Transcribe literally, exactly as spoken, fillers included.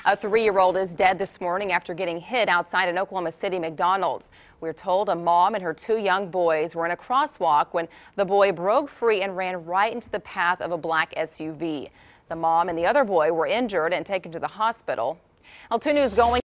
A three-year-old is dead this morning after getting hit outside an Oklahoma City McDonald's. We're told a mom and her two young boys were in a crosswalk when the boy broke free and ran right into the path of a black S U V. The mom and the other boy were injured and taken to the hospital. L two News going